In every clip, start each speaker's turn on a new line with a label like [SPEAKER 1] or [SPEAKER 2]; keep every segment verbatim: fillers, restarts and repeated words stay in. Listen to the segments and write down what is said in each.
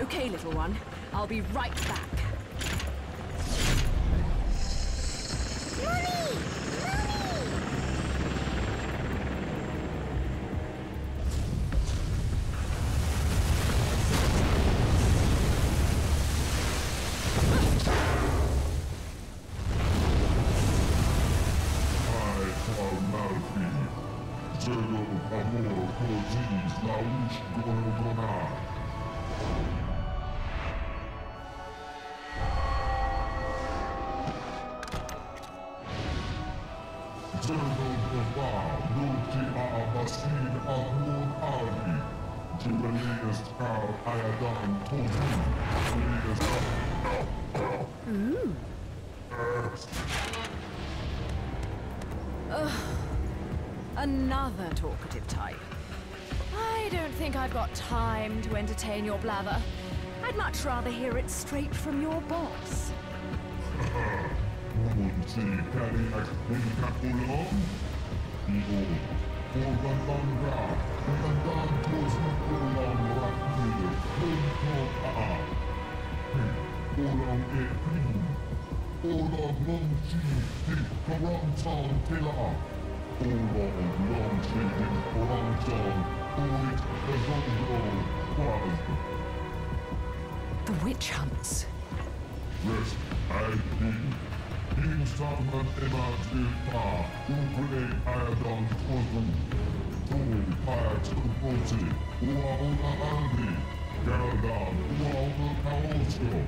[SPEAKER 1] Okay, little one. I'll be right back. Ooh. Ugh. Another talkative type. I don't think I've got time to entertain your blather. I'd much rather hear it straight from your boss. The witch hunts.
[SPEAKER 2] Yes, I think. King Salman Emma Ukule Ayadon Tozu, Tulu Pirates Kuposi, Uauna Aldi, Garadan, Uauna Kaosio.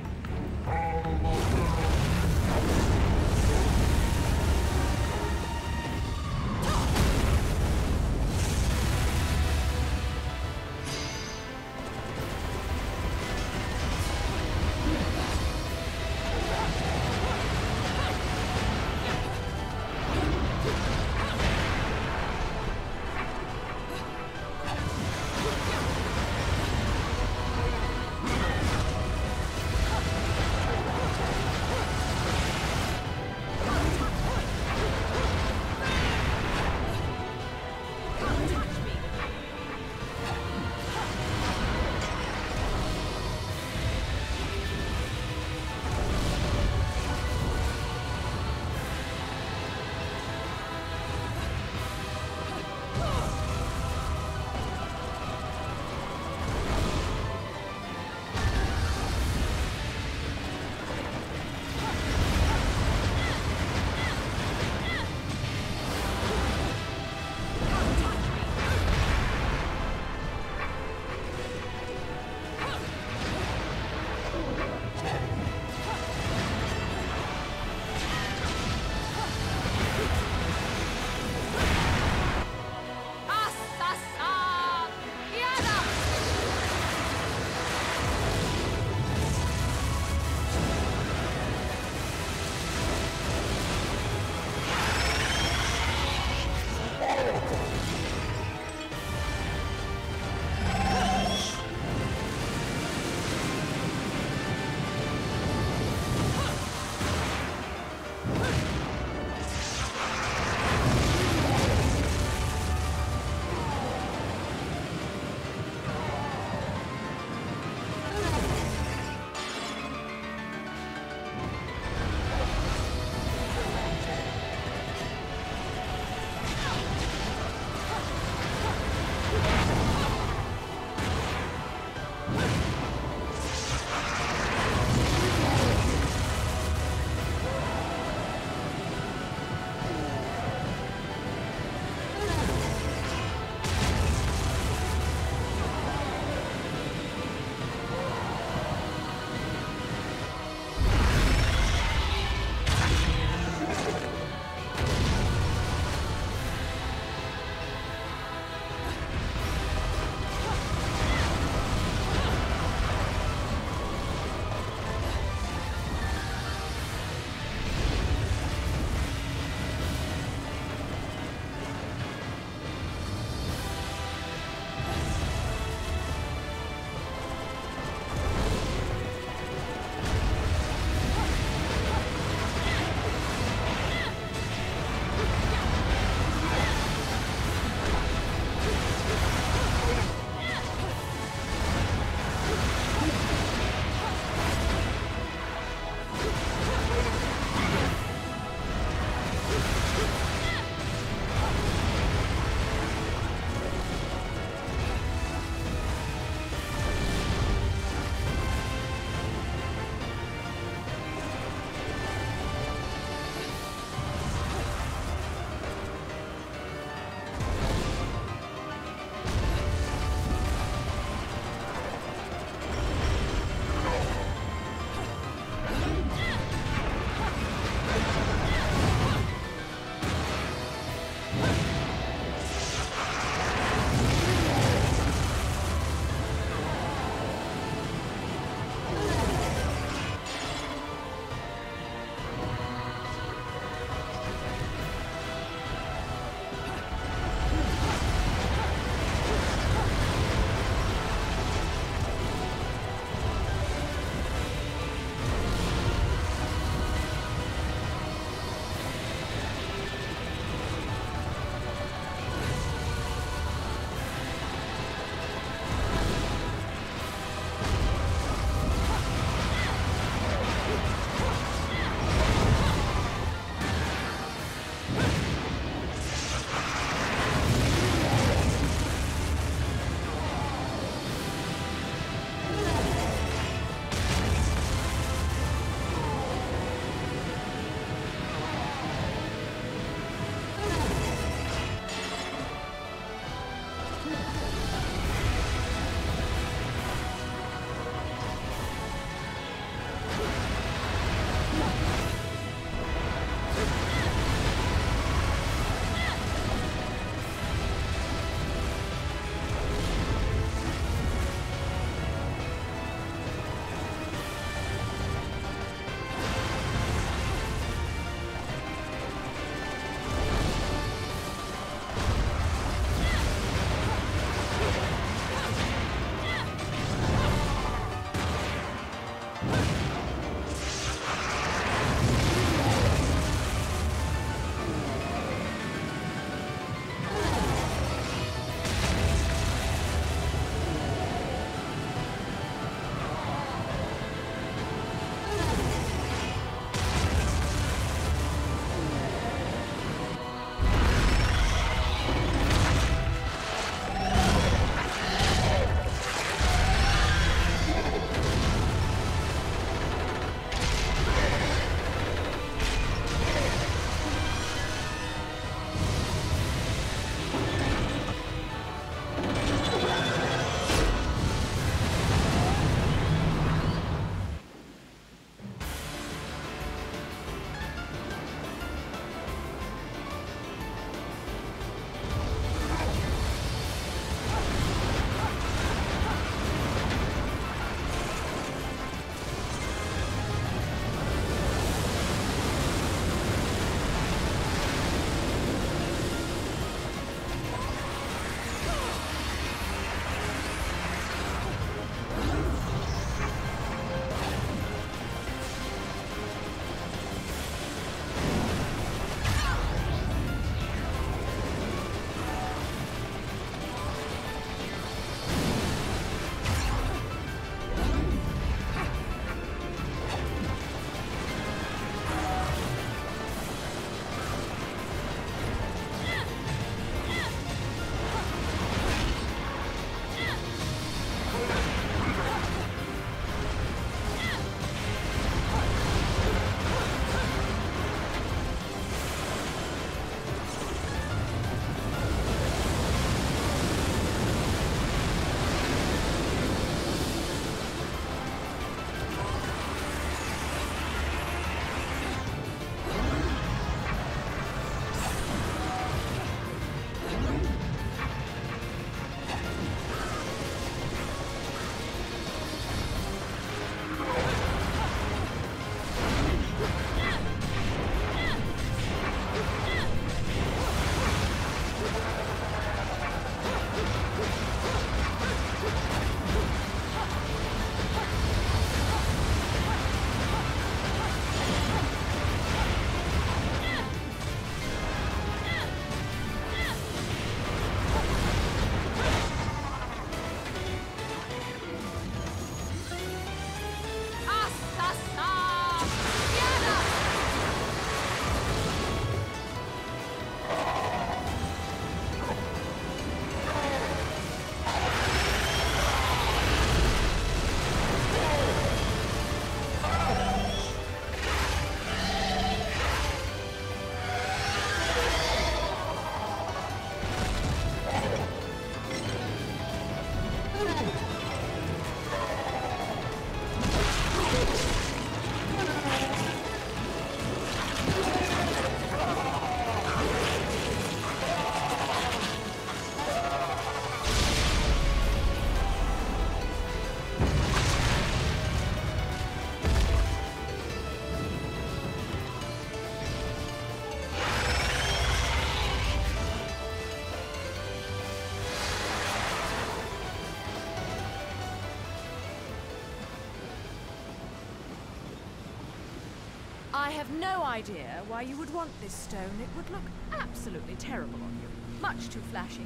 [SPEAKER 1] have no idea why you would want this stone. It would look absolutely terrible on you. Much too flashy.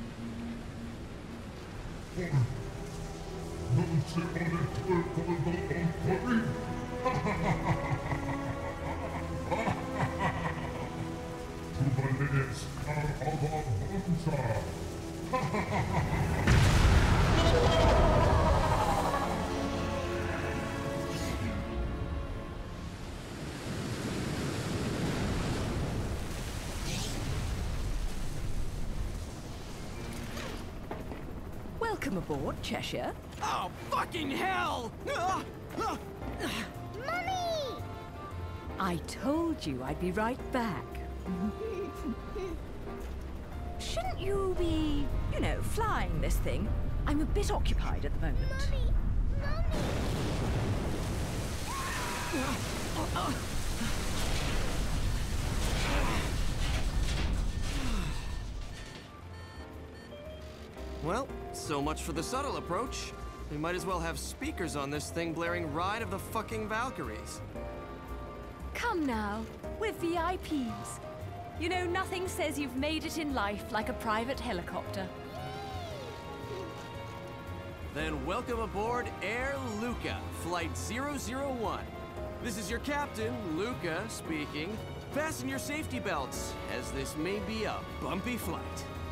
[SPEAKER 2] Don't sit on it, work on the puppy. Two minutes are of a hunter.
[SPEAKER 1] Welcome aboard, Cheshire.
[SPEAKER 3] Oh, fucking hell! Ah! Ah!
[SPEAKER 4] Mummy!
[SPEAKER 1] I told you I'd be right back. Shouldn't you be, you know, flying this thing? I'm a bit occupied at the moment.
[SPEAKER 4] Mummy! Mummy!
[SPEAKER 3] Well, so much for the subtle approach. We might as well have speakers on this thing blaring Ride of the fucking Valkyries.
[SPEAKER 1] Come now, we're V I Ps. You know, nothing says you've made it in life like a private helicopter.
[SPEAKER 3] Then welcome aboard Air Luca, Flight zero zero one. This is your captain, Luca, speaking. Fasten your safety belts, as this may be a bumpy flight.